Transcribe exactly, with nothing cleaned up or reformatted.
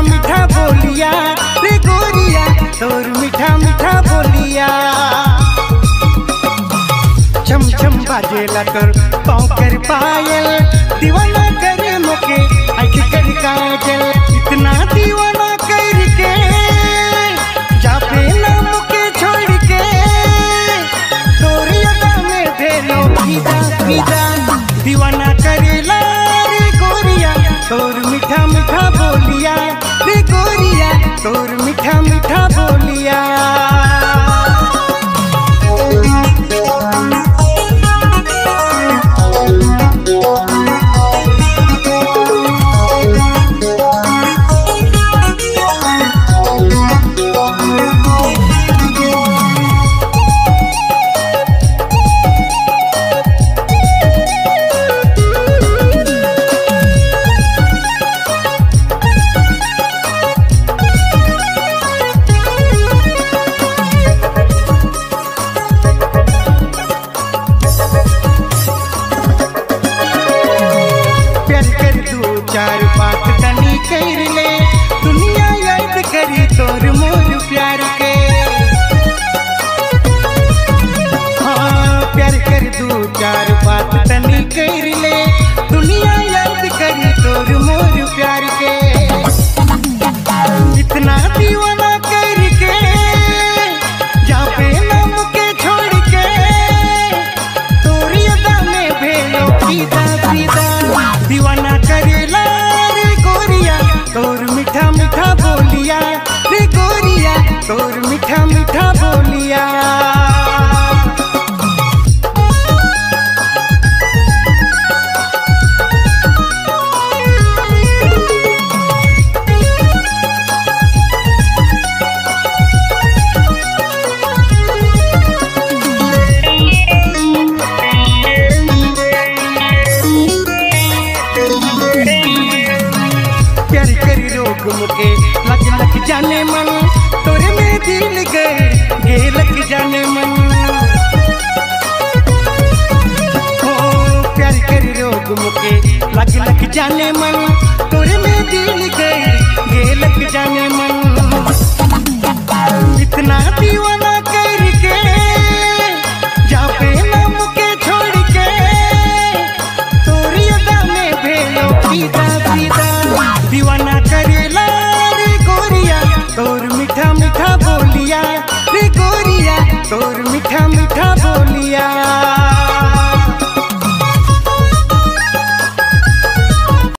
मीठा बोलिया रे गोरिया तोर मीठा मीठा बोलिया। छम छम बाजेला तोर पाँव कर पायल दीवाना करे मोके आँख कर काजल इतना दीवाना करके जापे ना मुके छोड़ के तोरी अदा में भेलो फिदा फिदा दीवाना करेला रे गोरिया तोर मीठा मीठा बोलिया रे गोरिया तोर मीठा मीठा बोलिया। चार बात तनी कर ले दुनिया याद करी तोर मोर प्यार के। हाँ प्यार कर दू चार बात तनी कर ले दुनिया याद करी तोर मोर प्यार के। इतना दीवाना करके जापे ना मुके छोड़ के तोरी अदा में भेलो फिदा फिदा दीवाना करेला रे गोरिया तोर मीठा मीठा बोलिया रे गोरिया तोर मीठा मीठा बोलिया। प्यार करी रोग मुके लग लग जाने मन तोरे में दिल गए गे लग जाने मन। हो प्यार करी रोग मुके लग लग जाने मन तोरे में दिल गए गे लग जाने मन। इतना दीवाना करके जापे ना मुके छोड़ के तोरी अदा में भेलो फिदा फिदा दीवाना करेला रे गोरिया तोर मीठा मीठा बोलिया रे गोरिया तोर मीठा